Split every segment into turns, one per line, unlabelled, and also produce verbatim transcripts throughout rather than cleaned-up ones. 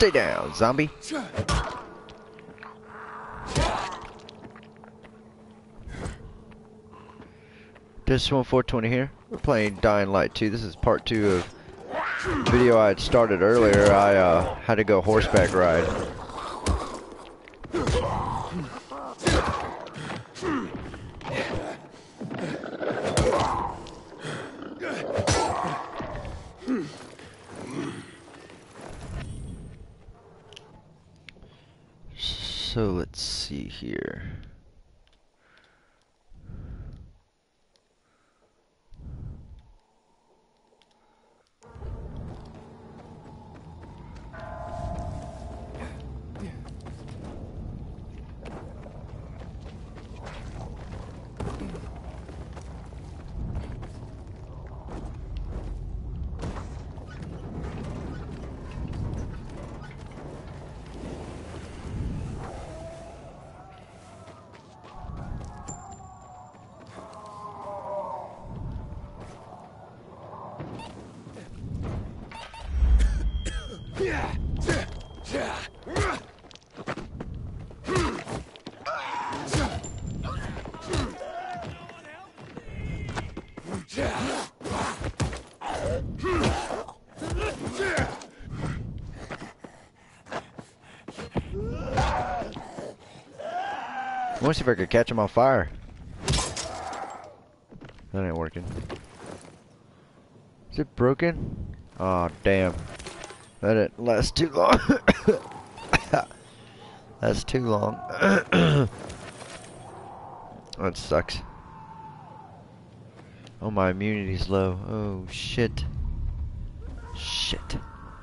Stay down, zombie. This one four twenty here. We're playing Dying Light two. This is part two of video I had started earlier. I uh, had to go horseback ride. So let's see here. I want to see if I could catch him on fire. That ain't working. Is it broken? Oh damn. That didn't last too long. That's too long. That sucks. Oh, my immunity's low. Oh shit. Shit.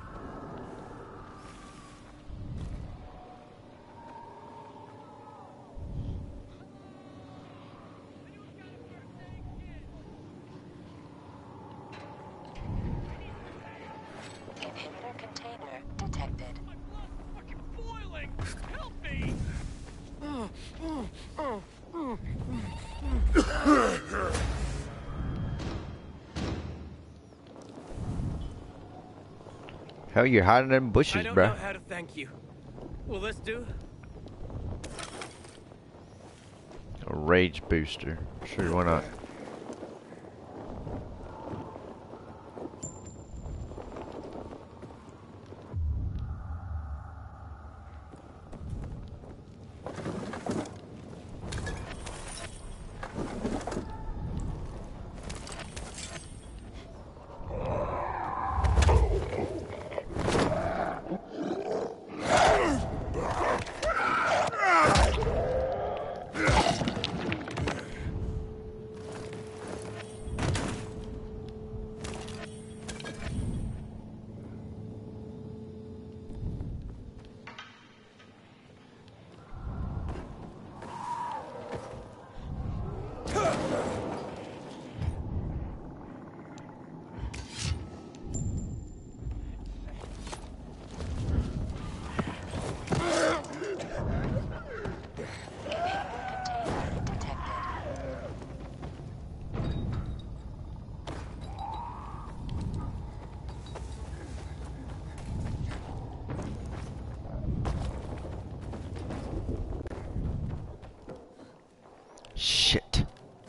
Hell, you're hiding in bushes,
I don't
bro.
know how to thank you. Will this do?
A rage booster. Sure, why not? Shit.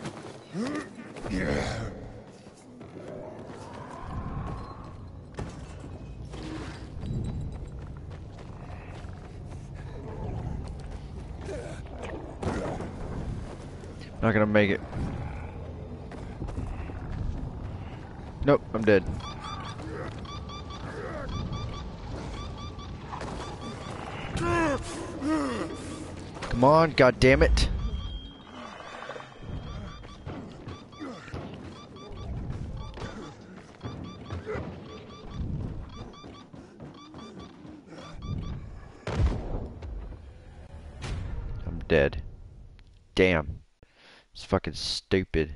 Not gonna make it. Nope, I'm dead. Come on, god damn it. I'm dead. Damn. It's fucking stupid.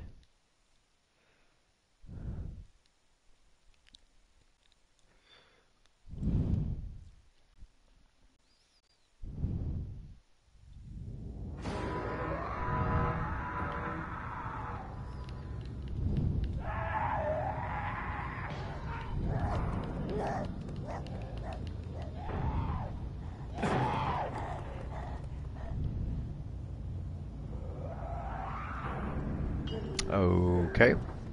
Okay.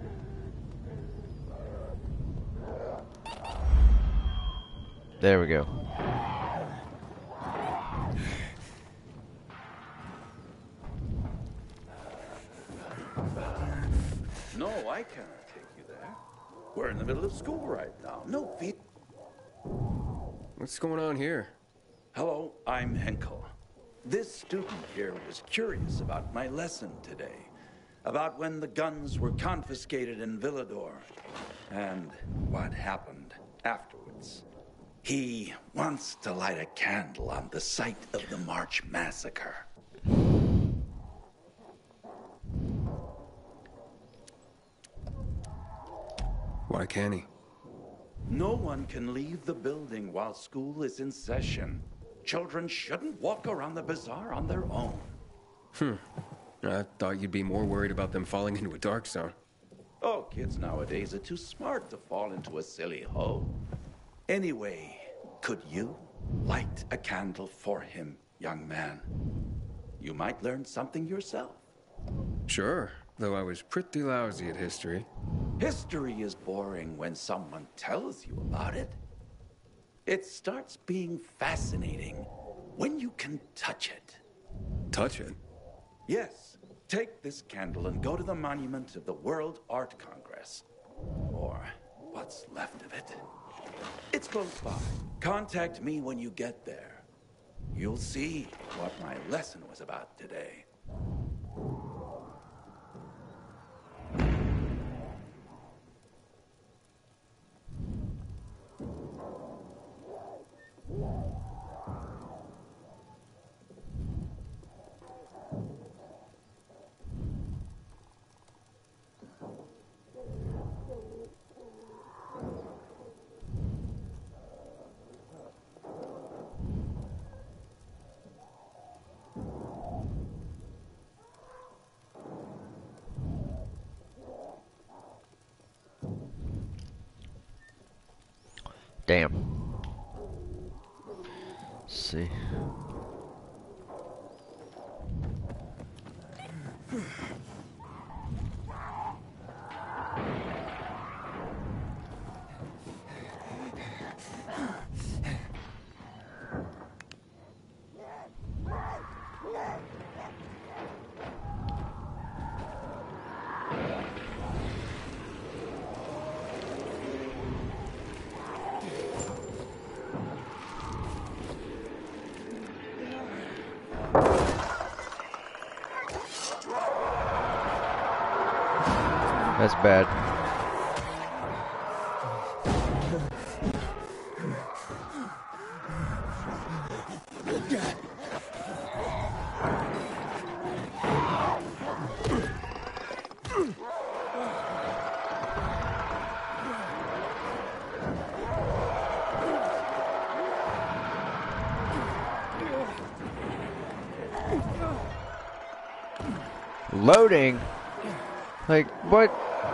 There we go.
No, I cannot take you there. We're in the middle of school right now. No feet.
What's going on here?
Hello, I'm Henkel. This student here was curious about my lesson today. About when the guns were confiscated in Villador. And what happened afterwards. He wants to light a candle on the site of the March Massacre.
Why can't he?
No one can leave the building while school is in session. Children shouldn't walk around the bazaar on their own.
Hmm. I thought you'd be more worried about them falling into a dark zone.
Oh, kids nowadays are too smart to fall into a silly hole. Anyway, could you light a candle for him, young man? You might learn something yourself.
Sure, though I was pretty lousy at history.
History is boring when someone tells you about it. It starts being fascinating when you can touch it.
Touch it?
Yes. Take this candle and go to the monument of the World Art Congress. Or what's left of it. It's close by. Contact me when you get there. You'll see what my lesson was about today.
Damn. Let's see. That's bad. Loading? Like, what?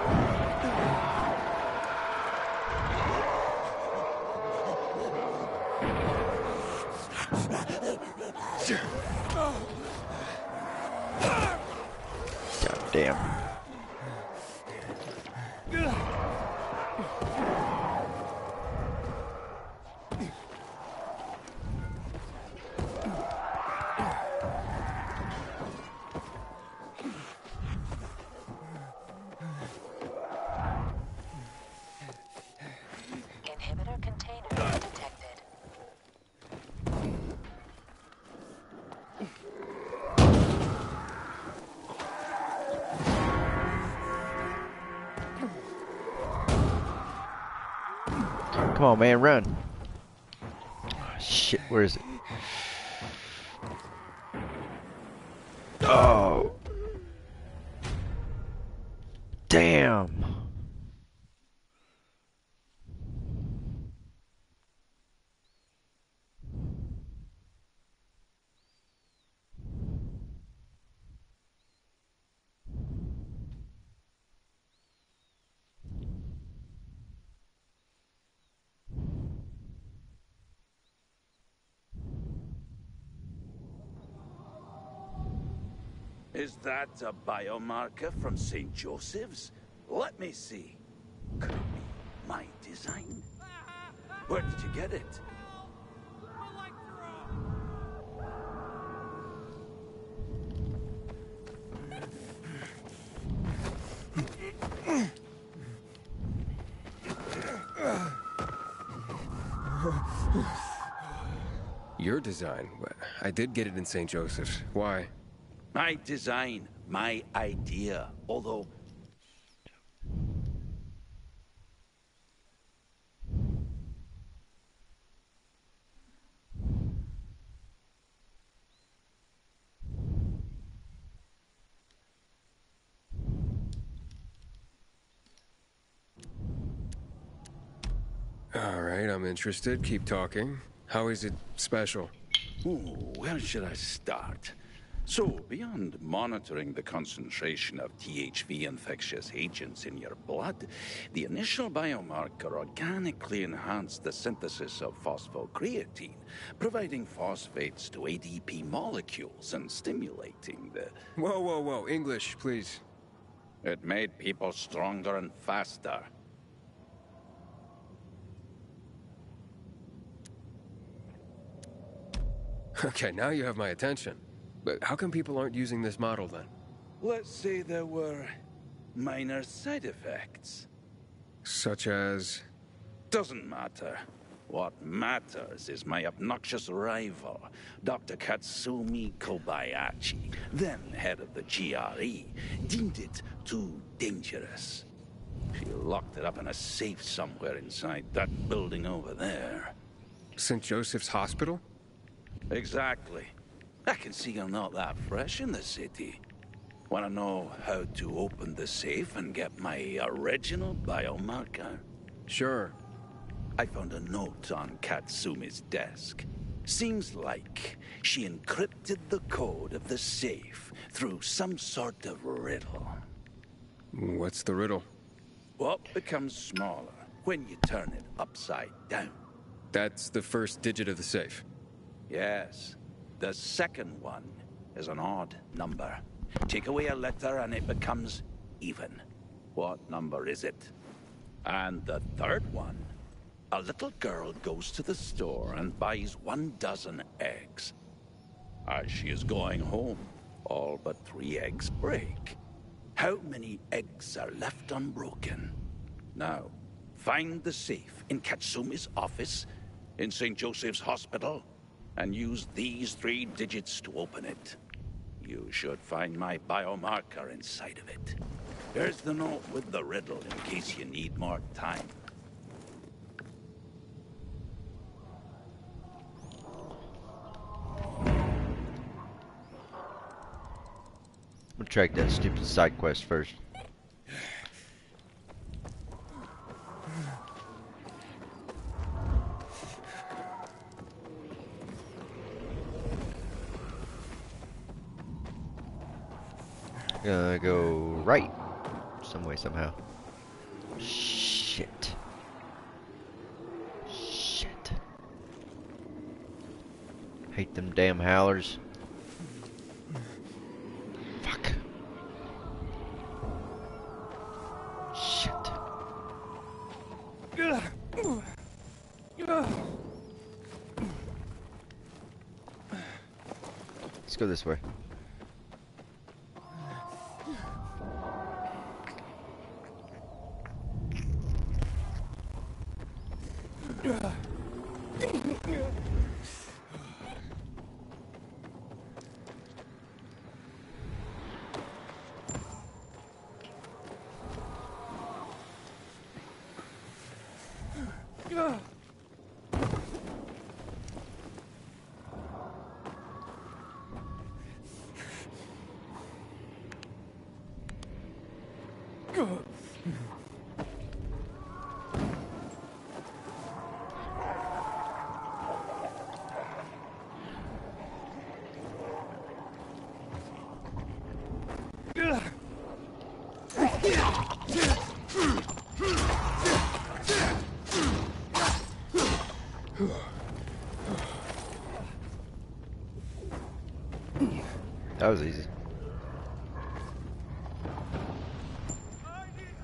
God damn.
Inhibitor container detected.
Come on, man, run. Shit, where is it? Oh. Damn.
Is that a biomarker from Saint Joseph's? Let me see. Could it be my design? Where did you get it?
Your design? I did get it in Saint Joseph's. Why?
My design, my idea, although...
All right, I'm interested. Keep talking. How is it special?
Ooh, where should I start? So, beyond monitoring the concentration of T H V infectious agents in your blood, the initial biomarker organically enhanced the synthesis of phosphocreatine, providing phosphates to A D P molecules and stimulating the...
Whoa, whoa, whoa. English, please.
It made people stronger and faster.
Okay, now you have my attention. But how come people aren't using this model then?
Let's say there were minor side effects.
Such as...
Doesn't matter. What matters is my obnoxious rival, Doctor Katsumi Kobayashi, then head of the G R E, deemed it too dangerous. She locked it up in a safe somewhere inside that building over there.
Saint Joseph's Hospital?
Exactly. I can see you're not that fresh in the city. Want to know how to open the safe and get my original biomarker?
Sure.
I found a note on Katsumi's desk. Seems like she encrypted the code of the safe through some sort of riddle.
What's the riddle?
What becomes smaller when you turn it upside down?
That's the first digit of the safe.
Yes. The second one is an odd number. Take away a letter and it becomes even. What number is it? And the third one? A little girl goes to the store and buys one dozen eggs. As she is going home, all but three eggs break. How many eggs are left unbroken? Now, find the safe in Katsumi's office, in Saint Joseph's Hospital, and use these three digits to open it. You should find my biomarker inside of it. Here's the note with the riddle in case you need more time.
I'm gonna track that stupid side quest first. Gonna go right. Some way, somehow. Shit. Shit. Hate them damn howlers. Fuck. Shit. Let's go this way. That was easy.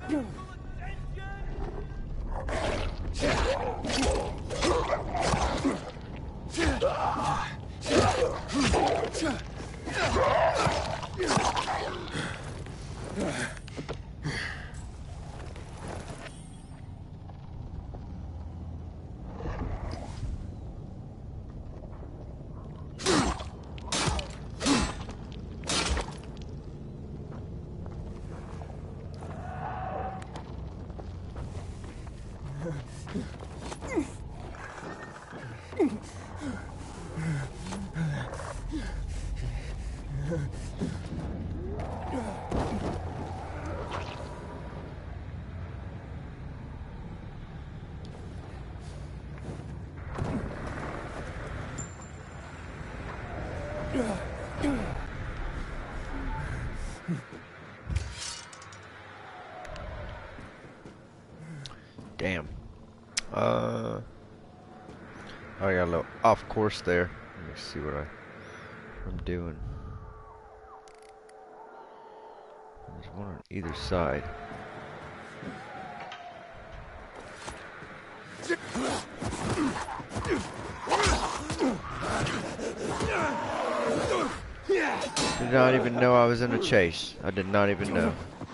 Damn. Uh, I got a little off course there. Let me see what I, I'm doing. There's one on either side. Did not even know I was in a chase. I did not even know.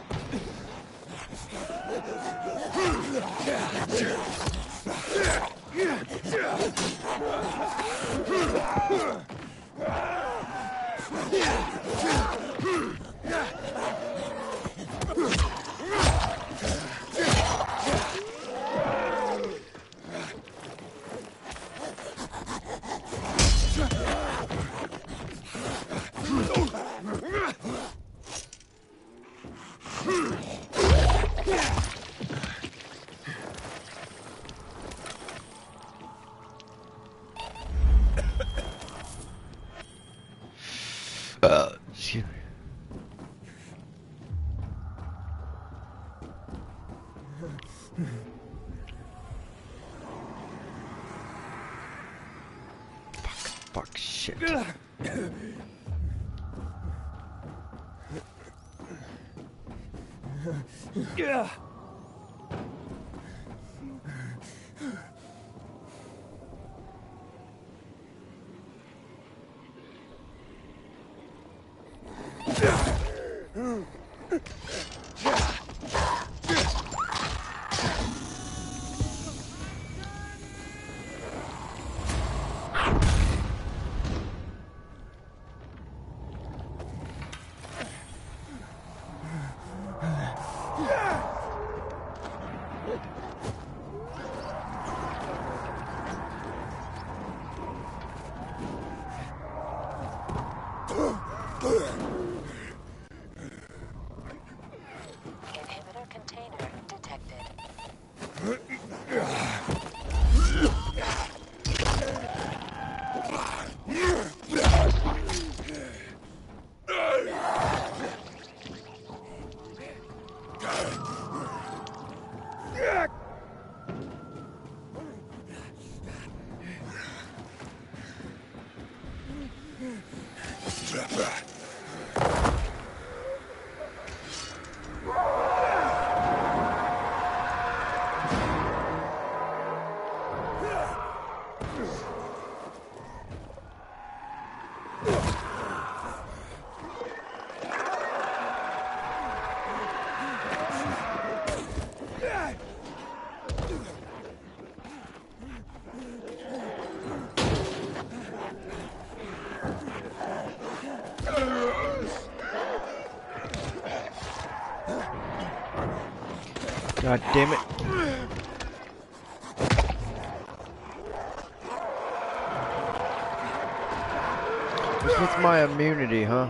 Uh, excuse me. Fuck, fuck, shit.
Yeah.
Inhibitor container detected.
God damn it. What's with my immunity, huh?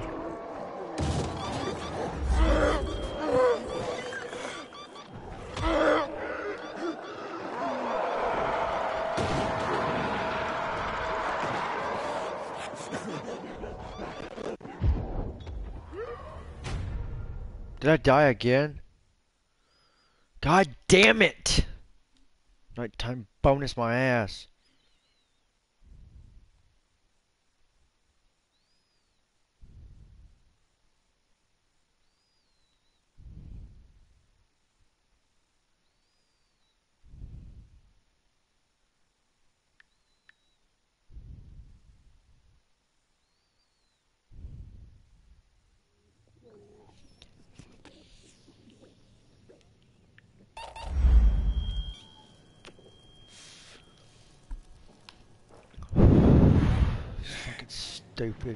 Did I die again? God damn it! Nighttime bonus my ass. Stupid.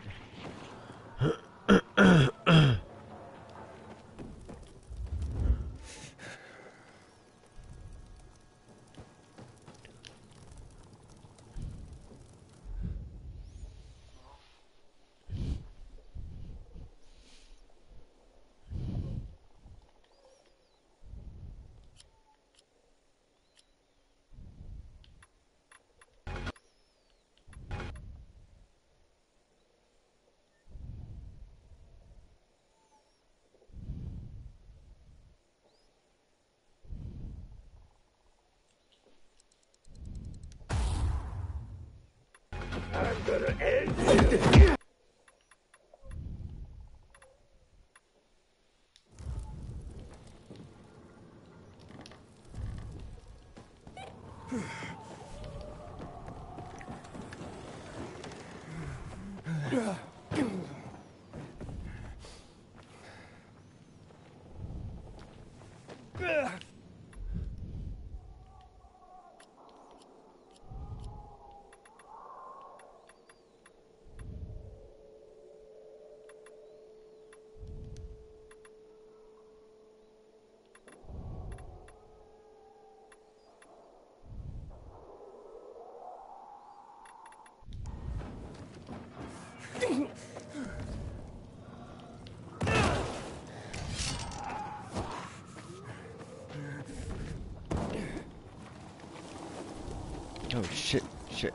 Oh shit, shit.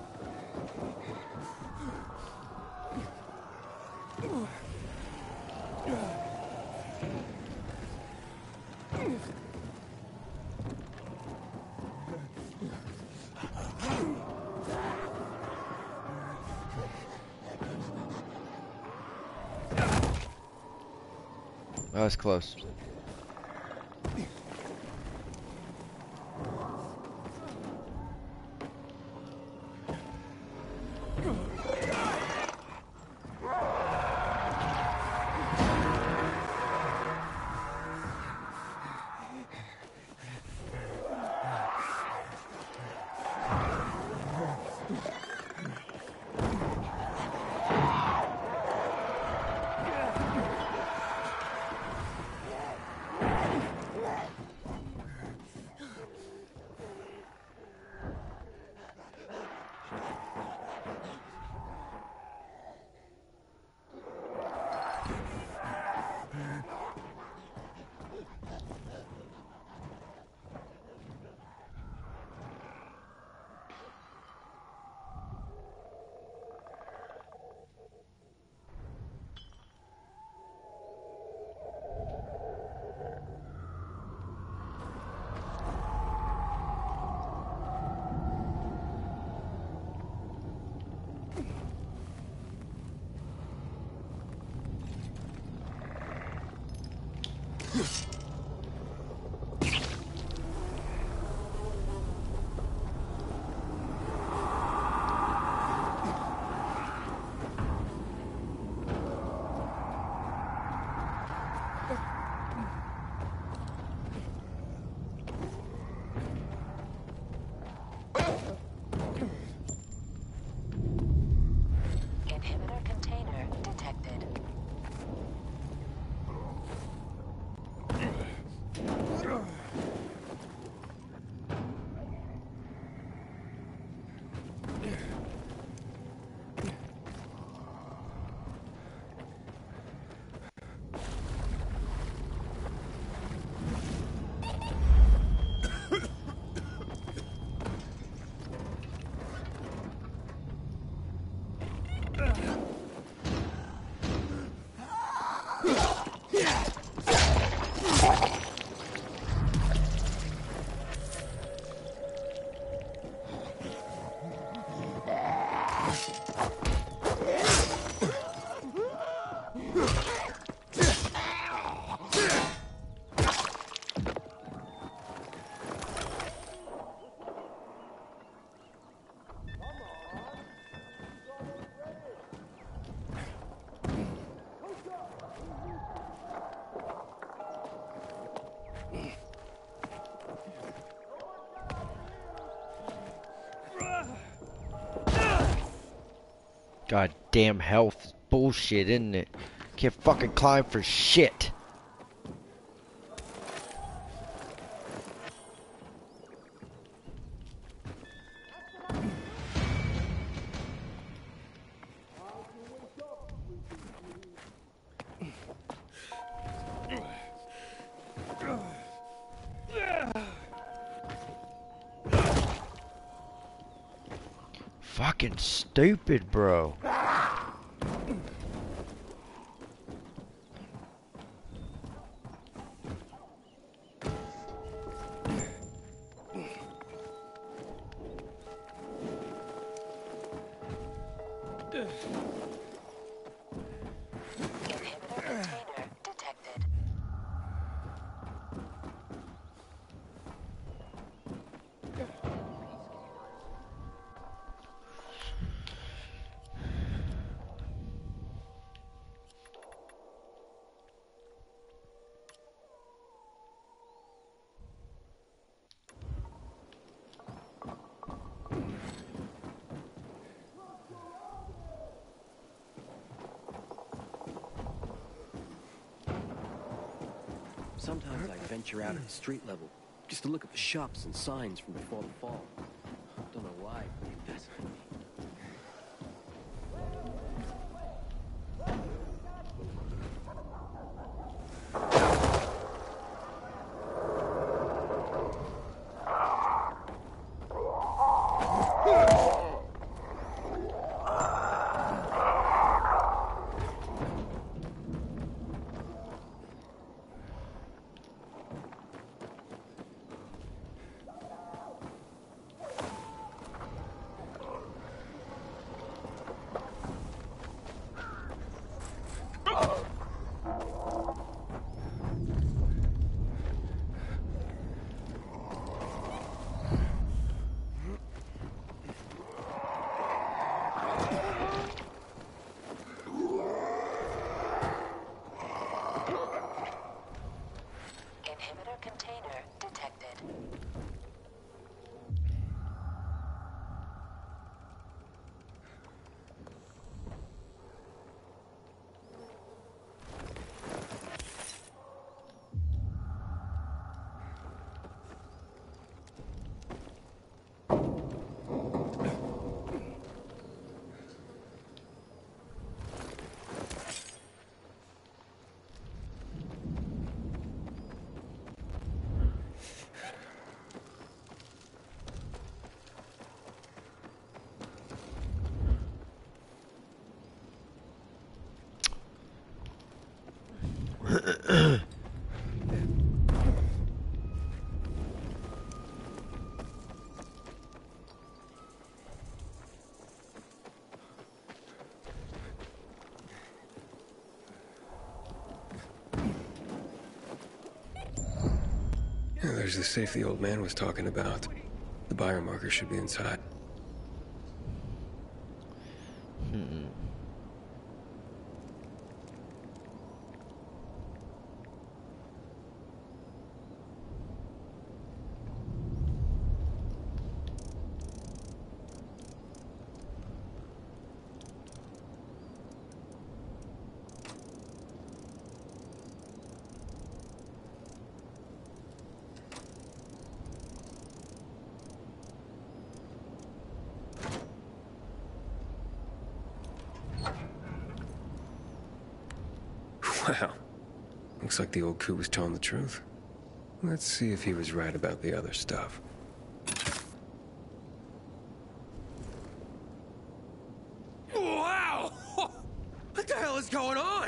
That was close.
Inhibitor container detected.
God damn health bullshit, isn't it? Can't fucking climb for shit. Fucking stupid, bro.
Inhibitor container detected.
Sometimes I venture out at the street level, just to look at the shops and signs from before the fall. Don't know why, but they fascinate me. Inhibitor container detected.
Yeah, there's the safe the old man was talking about. The biomarker should be inside.
Hmm.
Wow. Looks like the old coot was telling the truth. Let's see if he was right about the other stuff.
Wow! What the hell is going on?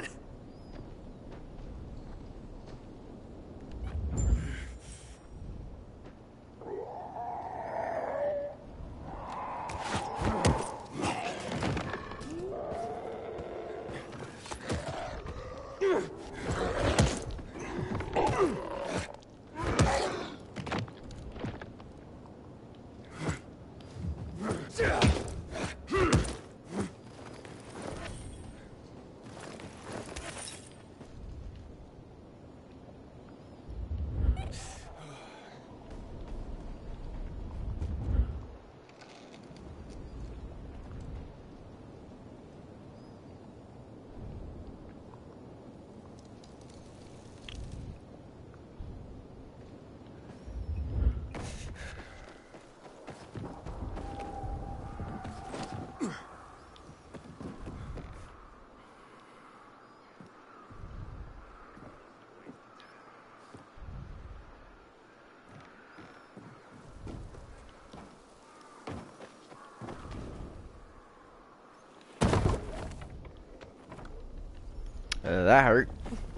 Uh, that hurt.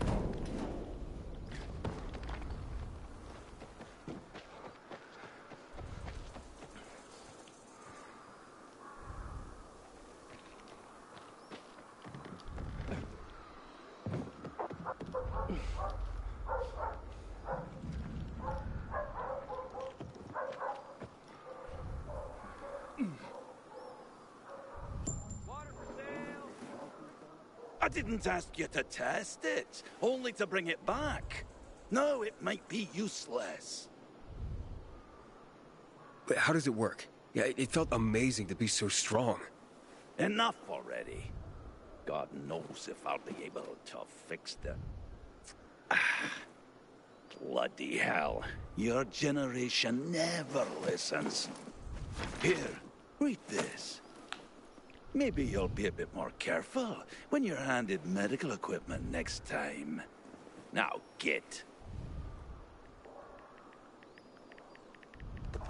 I didn't ask you to test it, only to bring it back. No, it might be useless.
But how does it work? Yeah, it, it felt amazing to be so strong.
Enough already. God knows if I'll be able to fix the... Ah, bloody hell. Your generation never listens. Here, read this. Maybe you'll be a bit more careful when you're handed medical equipment next time. Now, get.
The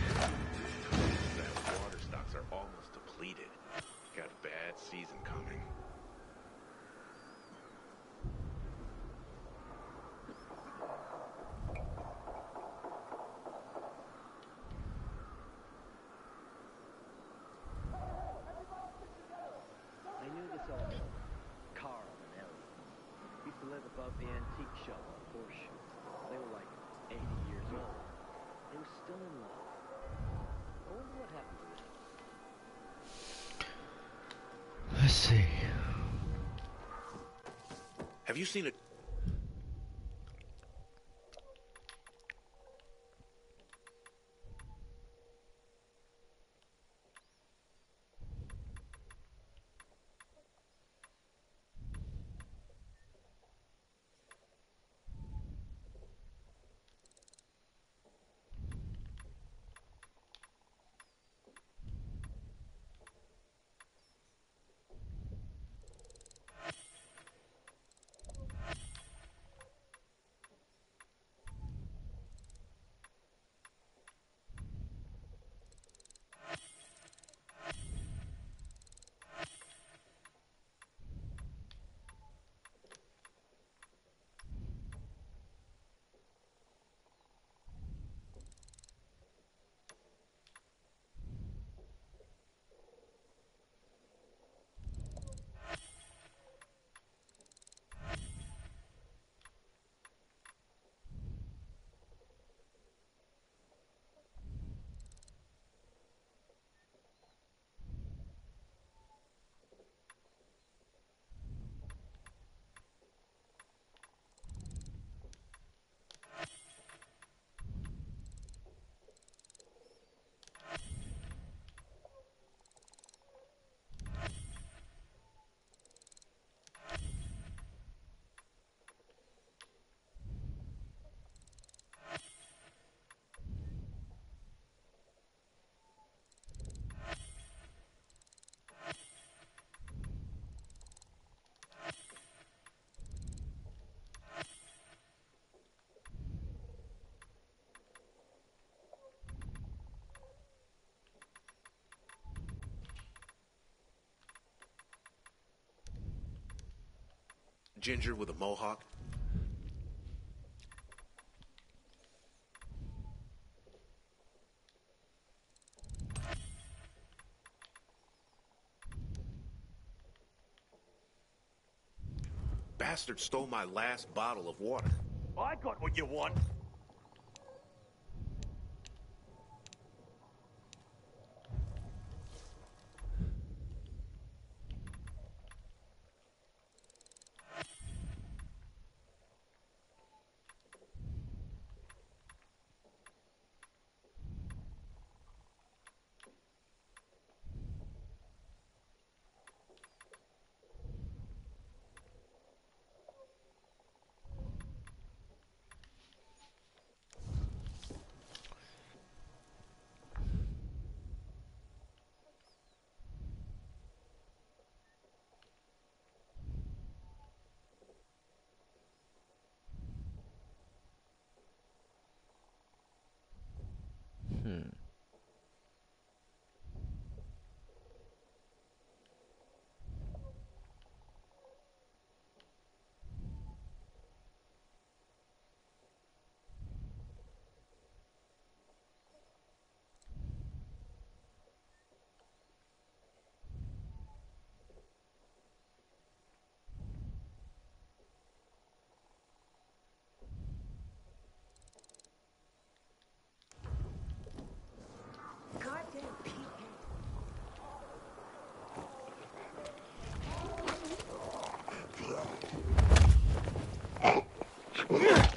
water stocks are almost depleted. Got a bad season coming.
I knew this old man, Carl and Ellie. Used to live above the antique shop on Horseshoe. They were like eighty years old. They were still in love. I wonder what happened to them.
Let's see.
Have you seen a... ginger with a mohawk? Bastard stole my last bottle of water.
I got what you want.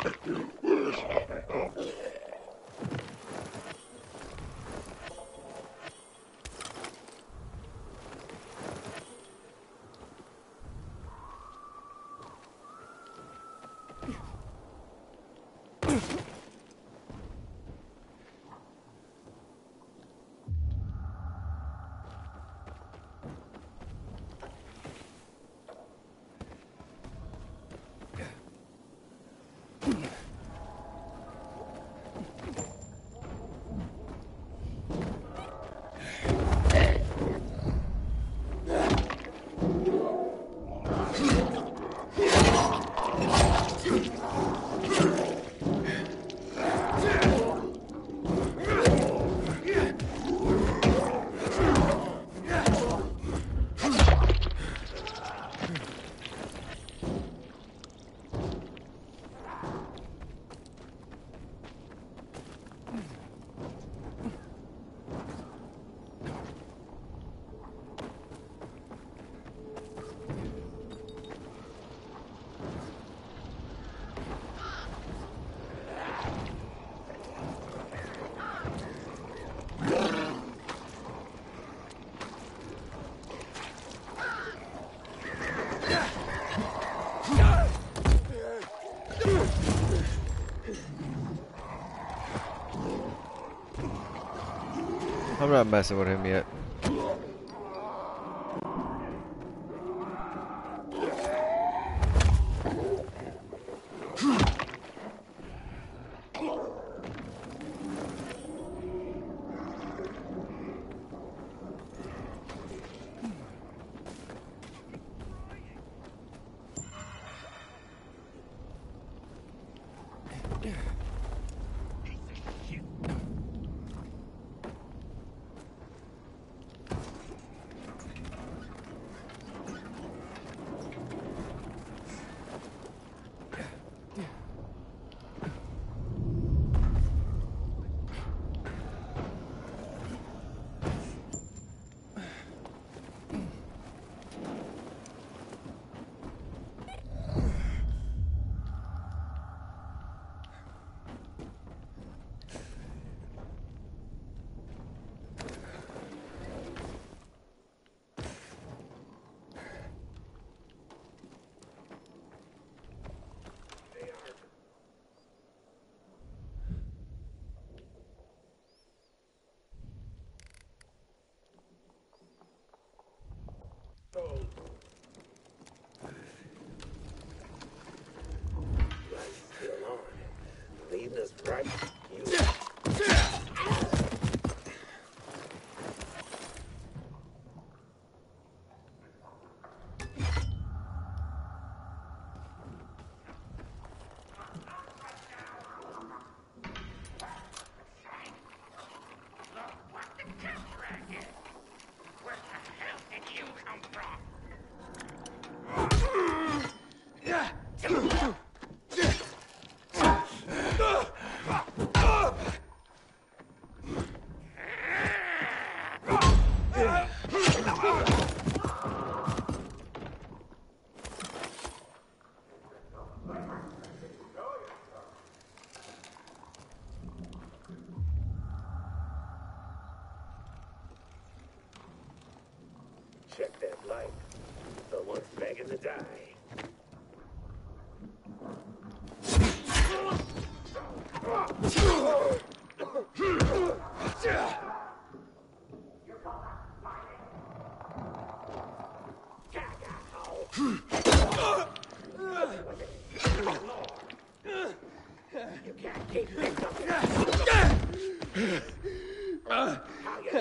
I'm not messing with him yet.
Leave this right. You. Check that light. Someone's begging to die. You can't keep this up. How you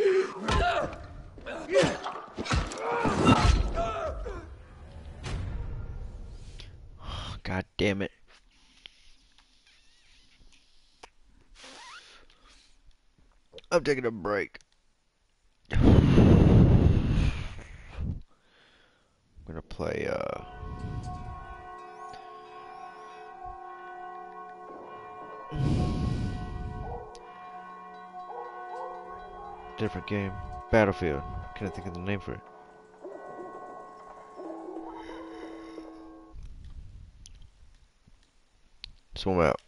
like me now?
God damn it. I'm taking a break. I'm gonna play uh different game. Battlefield. Can't think of the name for it. Swim out.